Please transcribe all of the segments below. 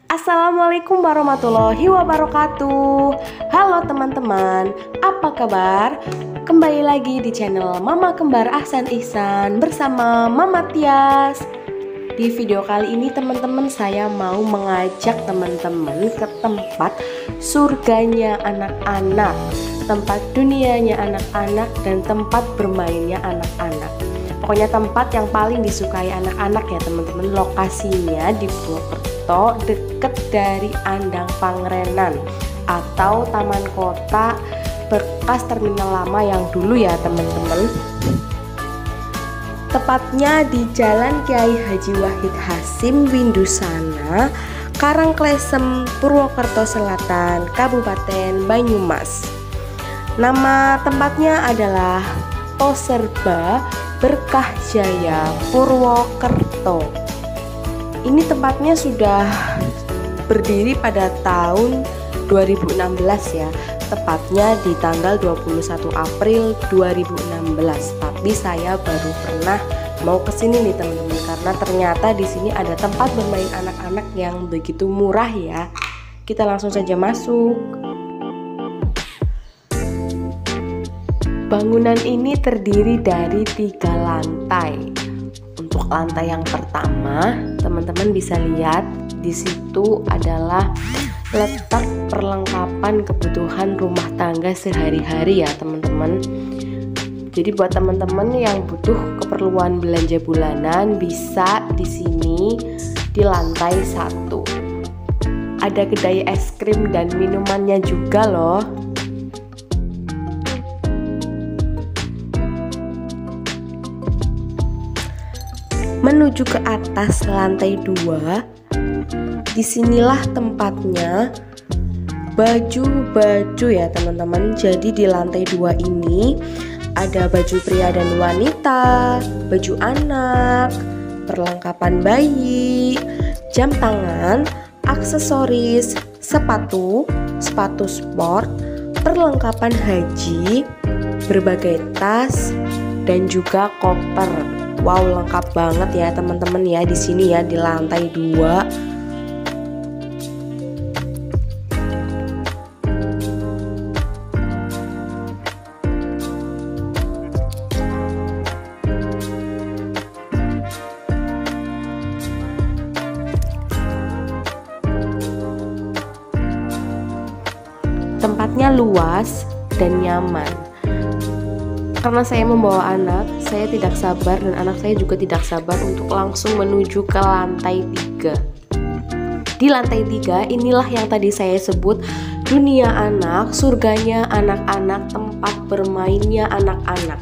Assalamualaikum warahmatullahi wabarakatuh. Halo teman-teman, apa kabar? Kembali lagi di channel Mama Kembar Ahsan Ihsan bersama Mama Tias. Di video kali ini teman-teman, saya mau mengajak teman-teman ke tempat surganya anak-anak, tempat dunianya anak-anak, dan tempat bermainnya anak-anak. Pokoknya tempat yang paling disukai anak-anak ya teman-teman. Lokasinya di Purwokerto, deket dari Andang Pangrenan atau Taman Kota bekas terminal lama yang dulu ya teman-teman. Tepatnya di Jalan Kiai Haji Wahid Hasim Windusana, Karangklesem, Purwokerto Selatan, Kabupaten Banyumas. Nama tempatnya adalah Toserba Berkah Jaya Purwokerto. Ini tempatnya sudah berdiri pada tahun 2016 ya, tepatnya di tanggal 21 April 2016. Tapi saya baru pernah mau kesini nih teman-teman, karena ternyata di sini ada tempat bermain anak-anak yang begitu murah ya. Kita langsung saja masuk. Bangunan ini terdiri dari 3 lantai. Untuk lantai yang pertama, teman-teman bisa lihat di situ adalah letak perlengkapan kebutuhan rumah tangga sehari-hari ya teman-teman. Jadi buat teman-teman yang butuh keperluan belanja bulanan bisa di sini di lantai 1. Ada kedai es krim dan minumannya juga loh. Menuju ke atas lantai 2, disinilah tempatnya baju-baju ya teman-teman. Jadi di lantai 2 ini ada baju pria dan wanita, baju anak, perlengkapan bayi, jam tangan, aksesoris, sepatu, sepatu sport, perlengkapan haji, berbagai tas, dan juga koper. Wow, lengkap banget ya teman-teman ya di sini ya di lantai 2. Tempatnya luas dan nyaman. Karena saya membawa anak, saya tidak sabar dan anak saya juga tidak sabar untuk langsung menuju ke lantai 3. Di lantai 3 inilah yang tadi saya sebut dunia anak, surganya anak-anak, tempat bermainnya anak-anak.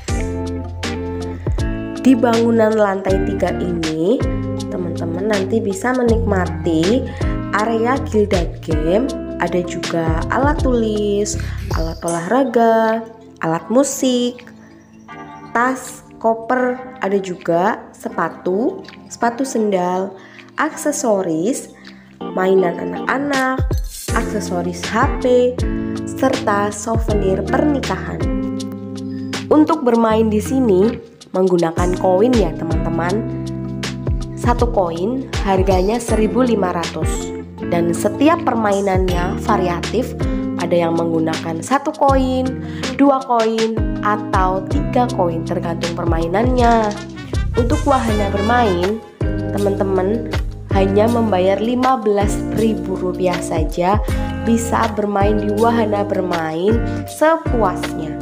Di bangunan lantai 3 ini, teman-teman nanti bisa menikmati area Gilda Game, ada juga alat tulis, alat olahraga, alat musik, tas, koper, ada juga sepatu, sepatu sendal, aksesoris, mainan anak-anak, aksesoris HP, serta souvenir pernikahan. Untuk bermain di sini menggunakan koin ya teman-teman. Satu koin harganya 1.500 dan setiap permainannya variatif. Ada yang menggunakan 1 koin, 2 koin, atau 3 koin tergantung permainannya. Untuk wahana bermain, teman-teman hanya membayar Rp15.000 saja, bisa bermain di wahana bermain sepuasnya.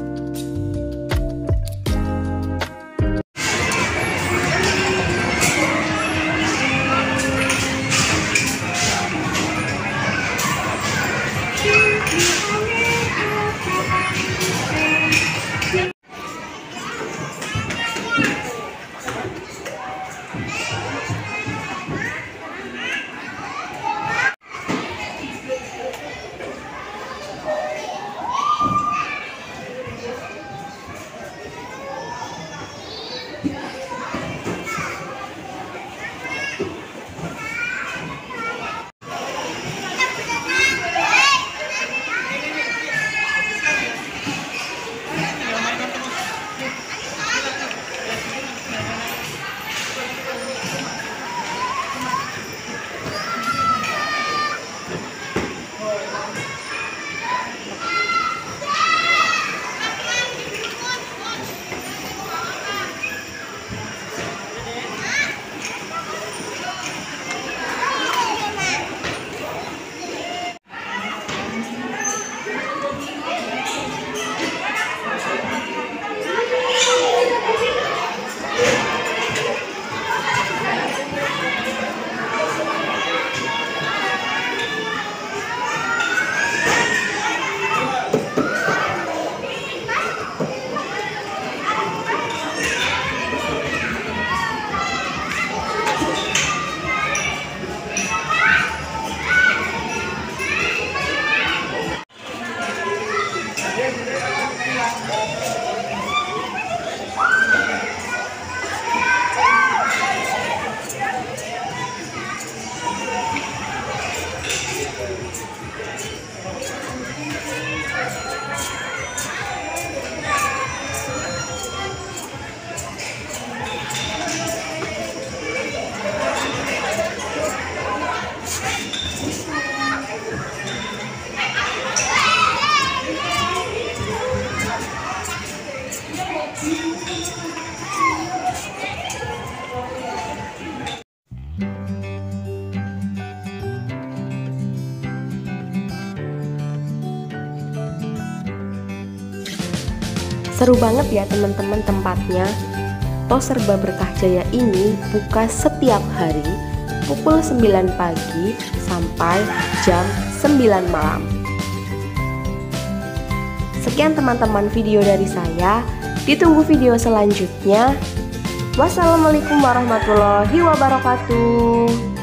Seru banget ya teman-teman tempatnya. Tos Serba Berkah Jaya ini buka setiap hari pukul 9 pagi sampai jam 9 malam. Sekian teman-teman video dari saya. Ditunggu video selanjutnya. Wassalamualaikum warahmatullahi wabarakatuh.